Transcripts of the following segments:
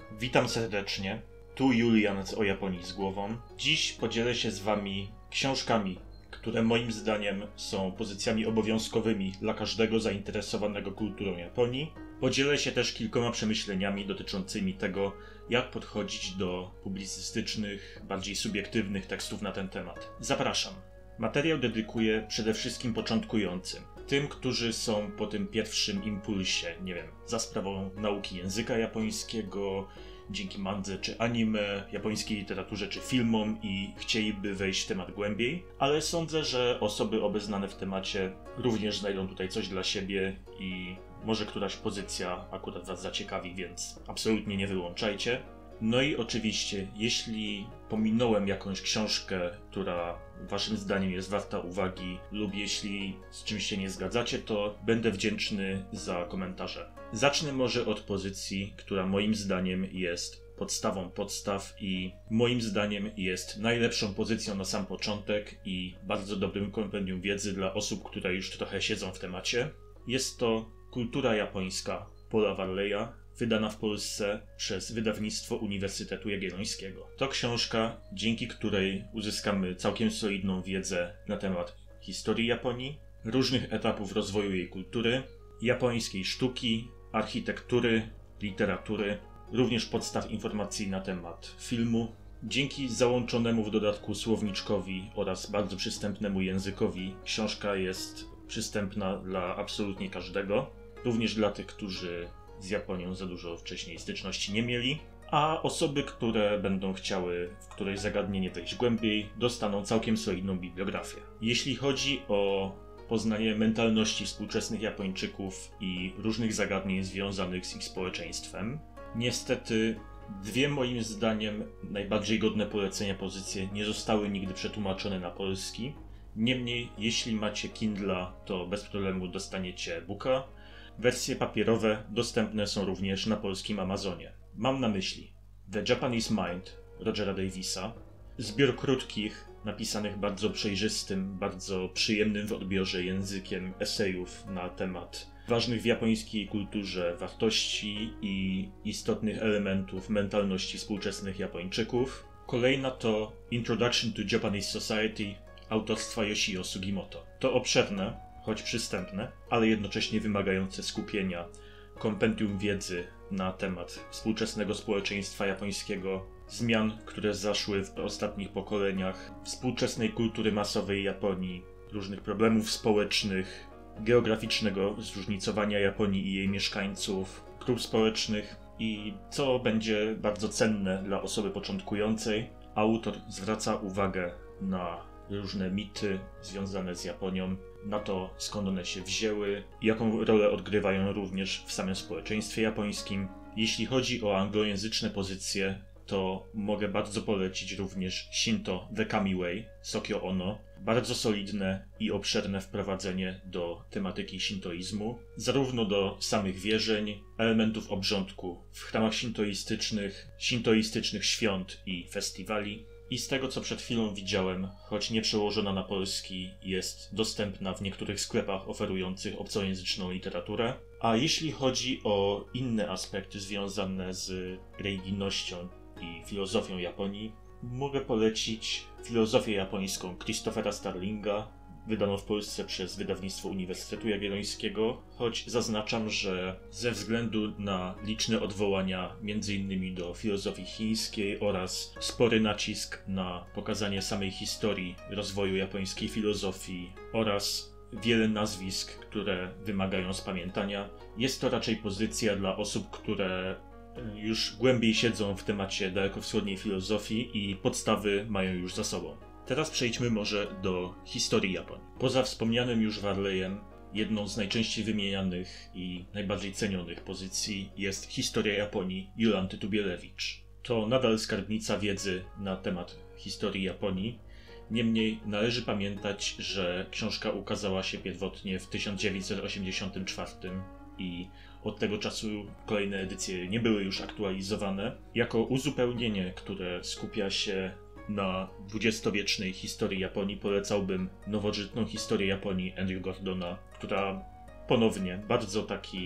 Witam serdecznie, tu Julian z O Japonii z głową. Dziś podzielę się z wami książkami, które moim zdaniem są pozycjami obowiązkowymi dla każdego zainteresowanego kulturą Japonii. Podzielę się też kilkoma przemyśleniami dotyczącymi tego, jak podchodzić do publicystycznych, bardziej subiektywnych tekstów na ten temat. Zapraszam. Materiał dedykuję przede wszystkim początkującym. Tym, którzy są po tym pierwszym impulsie, za sprawą nauki języka japońskiego, dzięki mandze czy anime, japońskiej literaturze czy filmom i chcieliby wejść w temat głębiej, ale sądzę, że osoby obeznane w temacie również znajdą tutaj coś dla siebie i może któraś pozycja akurat was zaciekawi, więc absolutnie nie wyłączajcie. No i oczywiście, jeśli pominąłem jakąś książkę, która waszym zdaniem jest warta uwagi, lub jeśli z czymś się nie zgadzacie, to będę wdzięczny za komentarze. Zacznę może od pozycji, która moim zdaniem jest podstawą podstaw i moim zdaniem jest najlepszą pozycją na sam początek i bardzo dobrym kompendium wiedzy dla osób, które już trochę siedzą w temacie. Jest to Kultura japońska Paula Varleya, wydana w Polsce przez wydawnictwo Uniwersytetu Jagiellońskiego. To książka, dzięki której uzyskamy całkiem solidną wiedzę na temat historii Japonii, różnych etapów rozwoju jej kultury, japońskiej sztuki, architektury, literatury, również podstaw informacji na temat filmu. Dzięki załączonemu w dodatku słowniczkowi oraz bardzo przystępnemu językowi książka jest przystępna dla absolutnie każdego, również dla tych, którzy z Japonią za dużo wcześniej styczności nie mieli, a osoby, które będą chciały w któreś zagadnienie wejść głębiej, dostaną całkiem solidną bibliografię. Jeśli chodzi o poznanie mentalności współczesnych Japończyków i różnych zagadnień związanych z ich społeczeństwem, niestety dwie moim zdaniem najbardziej godne polecenia pozycje nie zostały nigdy przetłumaczone na polski. Niemniej, jeśli macie Kindla, to bez problemu dostaniecie e-booka. Wersje papierowe dostępne są również na polskim Amazonie. Mam na myśli The Japanese Mind Rogera Davisa, zbiór krótkich, napisanych bardzo przejrzystym, bardzo przyjemnym w odbiorze językiem esejów na temat ważnych w japońskiej kulturze wartości i istotnych elementów mentalności współczesnych Japończyków. Kolejna to Introduction to Japanese Society autorstwa Yoshio Sugimoto. To obszerne, choć przystępne, ale jednocześnie wymagające skupienia kompendium wiedzy na temat współczesnego społeczeństwa japońskiego, zmian, które zaszły w ostatnich pokoleniach, współczesnej kultury masowej Japonii, różnych problemów społecznych, geograficznego zróżnicowania Japonii i jej mieszkańców, grup społecznych i co będzie bardzo cenne dla osoby początkującej, autor zwraca uwagę na różne mity związane z Japonią, na to skąd one się wzięły, jaką rolę odgrywają również w samym społeczeństwie japońskim. Jeśli chodzi o anglojęzyczne pozycje, to mogę bardzo polecić również Shinto The Kamiway Sokyo Ono. Bardzo solidne i obszerne wprowadzenie do tematyki shintoizmu, zarówno do samych wierzeń, elementów obrządku w chramach shintoistycznych świąt i festiwali. I z tego, co przed chwilą widziałem, choć nie przełożona na polski, jest dostępna w niektórych sklepach oferujących obcojęzyczną literaturę. A jeśli chodzi o inne aspekty związane z religijnością i filozofią Japonii, mogę polecić filozofię japońską Christophera Starlinga, wydaną w Polsce przez wydawnictwo Uniwersytetu Jagiellońskiego, choć zaznaczam, że ze względu na liczne odwołania m.in. do filozofii chińskiej oraz spory nacisk na pokazanie samej historii rozwoju japońskiej filozofii oraz wiele nazwisk, które wymagają spamiętania, jest to raczej pozycja dla osób, które już głębiej siedzą w temacie dalekowschodniej filozofii i podstawy mają już za sobą. Teraz przejdźmy może do historii Japonii. Poza wspomnianym już Varleyem, jedną z najczęściej wymienianych i najbardziej cenionych pozycji jest Historia Japonii Jolanty Tubielewicz. To nadal skarbnica wiedzy na temat historii Japonii. Niemniej należy pamiętać, że książka ukazała się pierwotnie w 1984 i od tego czasu kolejne edycje nie były już aktualizowane. Jako uzupełnienie, które skupia się na dwudziestowiecznej historii Japonii, polecałbym nowożytną historię Japonii Andrew Gordona, która ponownie bardzo taki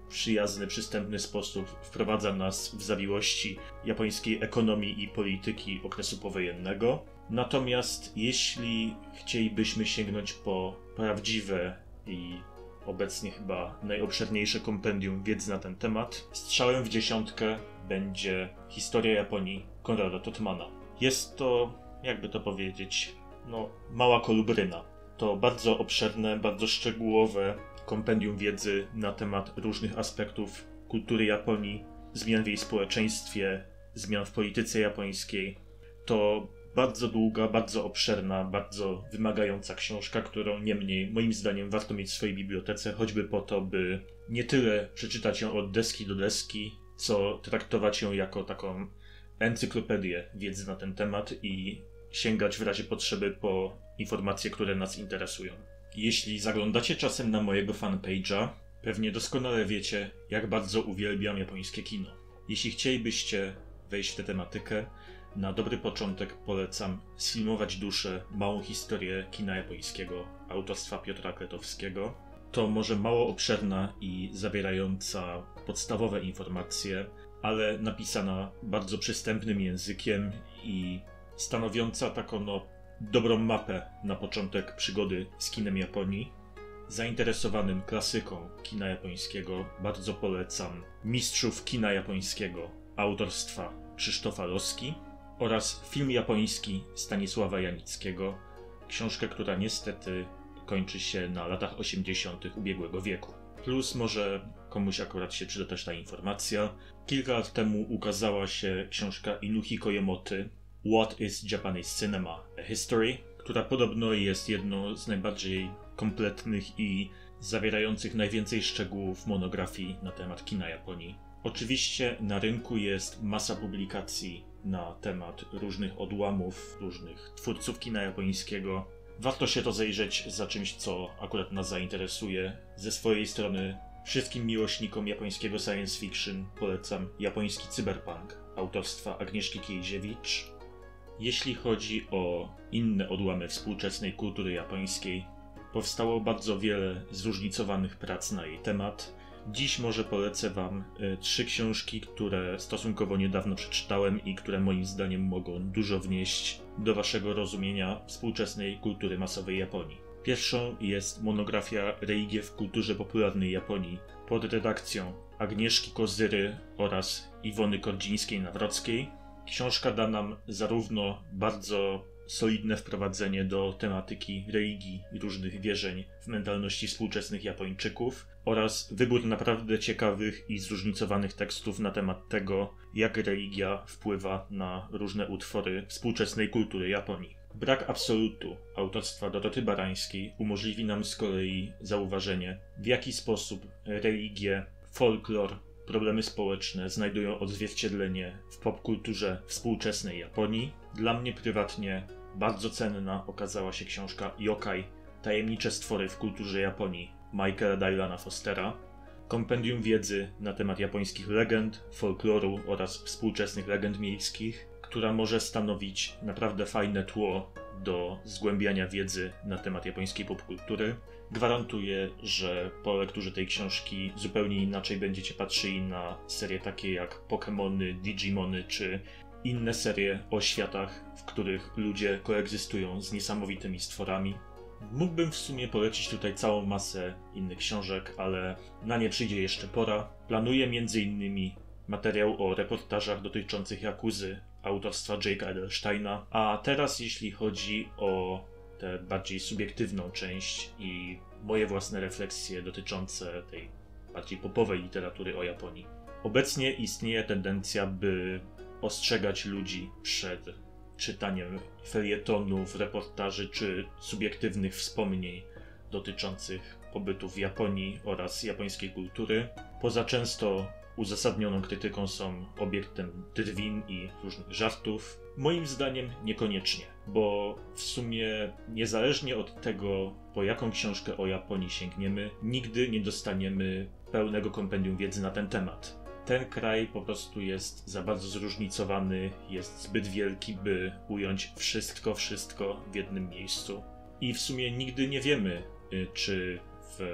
przyjazny, przystępny sposób wprowadza nas w zawiłości japońskiej ekonomii i polityki okresu powojennego. Natomiast jeśli chcielibyśmy sięgnąć po prawdziwe i obecnie chyba najobszerniejsze kompendium wiedzy na ten temat, strzałem w dziesiątkę będzie Historia Japonii Konrada Totmana. Jest to, jakby to powiedzieć, mała kolubryna. To bardzo obszerne, bardzo szczegółowe kompendium wiedzy na temat różnych aspektów kultury Japonii, zmian w jej społeczeństwie, zmian w polityce japońskiej. To bardzo długa, bardzo obszerna, bardzo wymagająca książka, którą niemniej moim zdaniem warto mieć w swojej bibliotece, choćby po to, by nie tyle przeczytać ją od deski do deski, co traktować ją jako taką encyklopedię wiedzy na ten temat i sięgać w razie potrzeby po informacje, które nas interesują. Jeśli zaglądacie czasem na mojego fanpage'a, pewnie doskonale wiecie, jak bardzo uwielbiam japońskie kino. Jeśli chcielibyście wejść w tę tematykę, na dobry początek polecam Sfilmować duszę, małą historię kina japońskiego autorstwa Piotra Kretowskiego. To może mało obszerna i zawierająca podstawowe informacje, ale napisana bardzo przystępnym językiem i stanowiąca taką dobrą mapę na początek przygody z kinem Japonii. Zainteresowanym klasyką kina japońskiego bardzo polecam Mistrzów kina japońskiego autorstwa Krzysztofa Loski oraz Film japoński Stanisława Janickiego, książkę, która niestety kończy się na latach 80. ubiegłego wieku. Plus może komuś akurat się przyda też ta informacja. Kilka lat temu ukazała się książka Inuki Koyemoty What is Japanese Cinema? A History, która podobno jest jedną z najbardziej kompletnych i zawierających najwięcej szczegółów monografii na temat kina Japonii. Oczywiście na rynku jest masa publikacji na temat różnych odłamów, różnych twórców kina japońskiego. Warto się rozejrzeć za czymś, co akurat nas zainteresuje. Ze swojej strony wszystkim miłośnikom japońskiego science fiction polecam Japoński cyberpunk autorstwa Agnieszki Kiejziewicz. Jeśli chodzi o inne odłamy współczesnej kultury japońskiej, powstało bardzo wiele zróżnicowanych prac na jej temat. Dziś może polecę Wam 3 książki, które stosunkowo niedawno przeczytałem i które moim zdaniem mogą dużo wnieść do Waszego rozumienia współczesnej kultury masowej Japonii. Pierwszą jest monografia Religie w kulturze popularnej Japonii pod redakcją Agnieszki Kozyry oraz Iwony Kordzińskiej-Nawrockiej. Książka da nam zarówno bardzo solidne wprowadzenie do tematyki religii i różnych wierzeń w mentalności współczesnych Japończyków oraz wybór naprawdę ciekawych i zróżnicowanych tekstów na temat tego, jak religia wpływa na różne utwory współczesnej kultury Japonii. Brak absolutu autorstwa Doroty Barańskiej umożliwi nam z kolei zauważenie, w jaki sposób religie, folklor, problemy społeczne znajdują odzwierciedlenie w popkulturze współczesnej Japonii. Dla mnie prywatnie bardzo cenna okazała się książka Yokai – Tajemnicze stwory w kulturze Japonii Michaela Dylana Fostera. Kompendium wiedzy na temat japońskich legend, folkloru oraz współczesnych legend miejskich, która może stanowić naprawdę fajne tło do zgłębiania wiedzy na temat japońskiej popkultury. Gwarantuję, że po lekturze tej książki zupełnie inaczej będziecie patrzyli na serie takie jak Pokémony, Digimony czy inne serie o światach, w których ludzie koegzystują z niesamowitymi stworami. Mógłbym w sumie polecić tutaj całą masę innych książek, ale na nie przyjdzie jeszcze pora. Planuję m.in. materiał o reportażach dotyczących Jakuzy autorstwa Jake'a Edelsteina, a teraz jeśli chodzi o tę bardziej subiektywną część i moje własne refleksje dotyczące tej bardziej popowej literatury o Japonii. Obecnie istnieje tendencja, by ostrzegać ludzi przed czytaniem felietonów, reportaży czy subiektywnych wspomnień dotyczących pobytu w Japonii oraz japońskiej kultury. Poza często uzasadnioną krytyką są obiektem drwin i różnych żartów. Moim zdaniem niekoniecznie, bo w sumie niezależnie od tego, po jaką książkę o Japonii sięgniemy, nigdy nie dostaniemy pełnego kompendium wiedzy na ten temat. Ten kraj po prostu jest za bardzo zróżnicowany, jest zbyt wielki, by ująć wszystko w jednym miejscu. I w sumie nigdy nie wiemy, czy w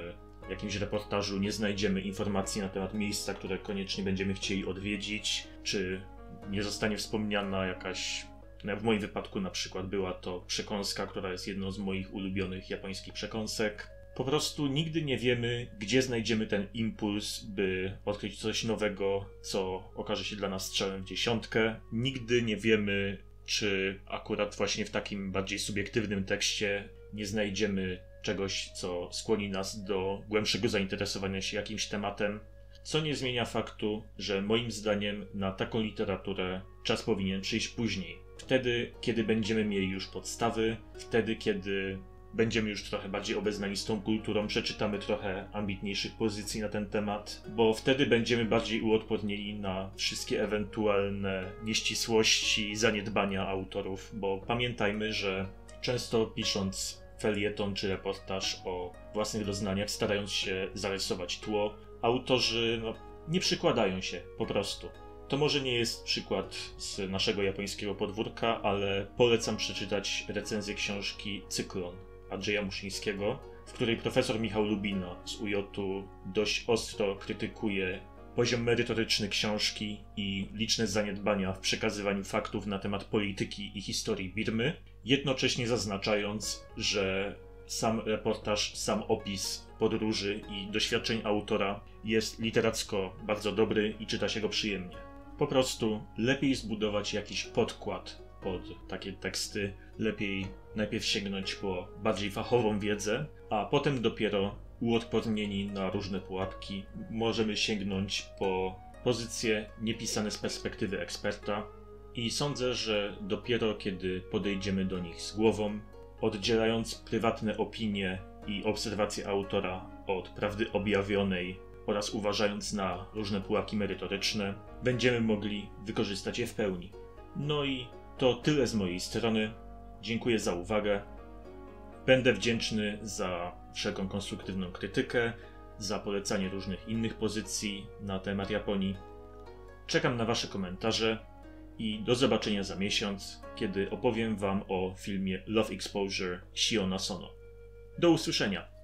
jakimś reportażu nie znajdziemy informacji na temat miejsca, które koniecznie będziemy chcieli odwiedzić, czy nie zostanie wspomniana jakaś... W moim wypadku na przykład była to przekąska, która jest jedną z moich ulubionych japońskich przekąsek. Po prostu nigdy nie wiemy, gdzie znajdziemy ten impuls, by odkryć coś nowego, co okaże się dla nas strzałem w dziesiątkę. Nigdy nie wiemy, czy akurat właśnie w takim bardziej subiektywnym tekście nie znajdziemy czegoś, co skłoni nas do głębszego zainteresowania się jakimś tematem. Co nie zmienia faktu, że moim zdaniem na taką literaturę czas powinien przyjść później. Wtedy, kiedy będziemy mieli już podstawy, wtedy, kiedy będziemy już trochę bardziej obeznani z tą kulturą, przeczytamy trochę ambitniejszych pozycji na ten temat, bo wtedy będziemy bardziej uodpornieni na wszystkie ewentualne nieścisłości, zaniedbania autorów, bo pamiętajmy, że często pisząc felieton czy reportaż o własnych doznaniach, starając się zarysować tło, autorzy nie przykładają się po prostu. To może nie jest przykład z naszego japońskiego podwórka, ale polecam przeczytać recenzję książki Cyklon Andrzeja Muszyńskiego, w której profesor Michał Lubina z UJ-u dość ostro krytykuje poziom merytoryczny książki i liczne zaniedbania w przekazywaniu faktów na temat polityki i historii Birmy, jednocześnie zaznaczając, że sam reportaż, sam opis podróży i doświadczeń autora jest literacko bardzo dobry i czyta się go przyjemnie. Po prostu lepiej zbudować jakiś podkład pod takie teksty, lepiej najpierw sięgnąć po bardziej fachową wiedzę, a potem dopiero uodpornieni na różne pułapki możemy sięgnąć po pozycje niepisane z perspektywy eksperta i sądzę, że dopiero kiedy podejdziemy do nich z głową, oddzielając prywatne opinie i obserwacje autora od prawdy objawionej oraz uważając na różne pułapki merytoryczne, będziemy mogli wykorzystać je w pełni. No i to tyle z mojej strony. Dziękuję za uwagę. Będę wdzięczny za wszelką konstruktywną krytykę, za polecanie różnych innych pozycji na temat Japonii. Czekam na Wasze komentarze i do zobaczenia za miesiąc, kiedy opowiem Wam o filmie Love Exposure Shiona Sono. Do usłyszenia!